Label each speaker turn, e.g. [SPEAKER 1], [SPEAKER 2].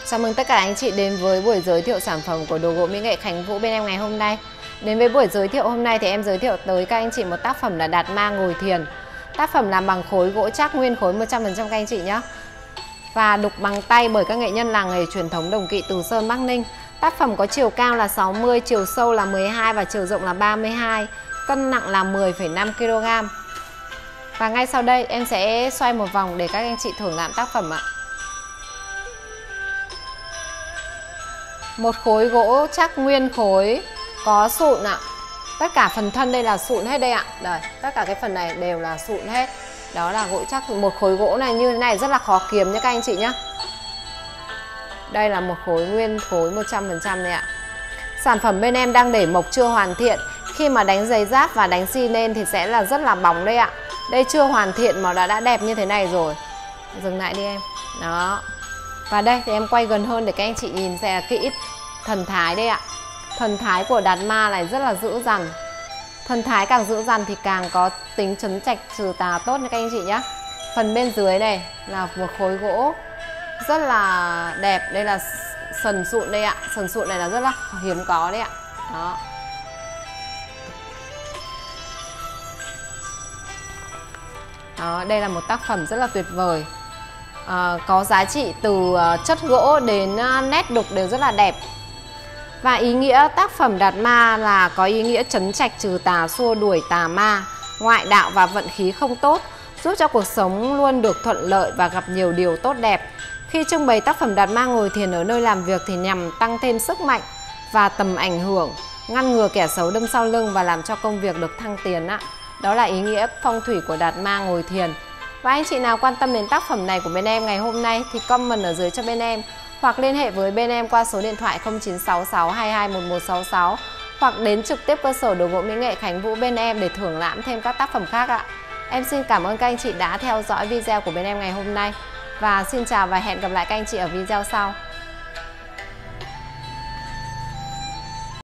[SPEAKER 1] Chào mừng tất cả anh chị đến với buổi giới thiệu sản phẩm của đồ gỗ mỹ nghệ Khánh Vũ bên em ngày hôm nay. Đến với buổi giới thiệu hôm nay thì em giới thiệu tới các anh chị một tác phẩm là Đạt Ma ngồi thiền. Tác phẩm làm bằng khối gỗ chắc nguyên khối 100% các anh chị nhé. Và đục bằng tay bởi các nghệ nhân làng nghề truyền thống Đồng Kỵ, Từ Sơn, Bắc Ninh. Tác phẩm có chiều cao là 60, chiều sâu là 12 và chiều rộng là 32. Cân nặng là 10,5 kg. Và ngay sau đây em sẽ xoay một vòng để các anh chị thưởng lãm tác phẩm ạ. Một khối gỗ chắc nguyên khối có sụn ạ. Tất cả phần thân đây là sụn hết đây ạ. Đây, tất cả cái phần này đều là sụn hết. Đó là gỗ chắc. Một khối gỗ này như thế này rất là khó kiếm nha các anh chị nhé. Đây là một khối nguyên khối 100% này ạ. Sản phẩm bên em đang để mộc chưa hoàn thiện. Khi mà đánh giấy giáp và đánh xi lên thì sẽ là rất là bóng đây ạ. Đây chưa hoàn thiện mà đã đẹp như thế này rồi. Dừng lại đi em. Đó. Và đây thì em quay gần hơn để các anh chị nhìn xem kỹ thần thái đây ạ. Thần thái của Đạt Ma này rất là dữ dằn. Thần thái càng dữ dằn thì càng có tính trấn trạch trừ tà tốt nha các anh chị nhé. Phần bên dưới này là một khối gỗ rất là đẹp. Đây là sần sụn đây ạ. Sần sụn này là rất là hiếm có đấy ạ. Đó. Đó, đây là một tác phẩm rất là tuyệt vời. Có giá trị từ chất gỗ đến nét đục đều rất là đẹp. Và ý nghĩa tác phẩm Đạt Ma là có ý nghĩa trấn trạch trừ tà, xua đuổi tà ma, ngoại đạo và vận khí không tốt, giúp cho cuộc sống luôn được thuận lợi và gặp nhiều điều tốt đẹp. Khi trưng bày tác phẩm Đạt Ma ngồi thiền ở nơi làm việc thì nhằm tăng thêm sức mạnh và tầm ảnh hưởng, ngăn ngừa kẻ xấu đâm sau lưng và làm cho công việc được thăng tiến ạ. Đó là ý nghĩa phong thủy của Đạt Ma ngồi thiền. Và anh chị nào quan tâm đến tác phẩm này của bên em ngày hôm nay thì comment ở dưới cho bên em, hoặc liên hệ với bên em qua số điện thoại 0966 22 1166, hoặc đến trực tiếp cơ sở đồ gỗ mỹ nghệ Khánh Vũ bên em để thưởng lãm thêm các tác phẩm khác ạ. Em xin cảm ơn các anh chị đã theo dõi video của bên em ngày hôm nay. Và xin chào và hẹn gặp lại các anh chị ở video sau.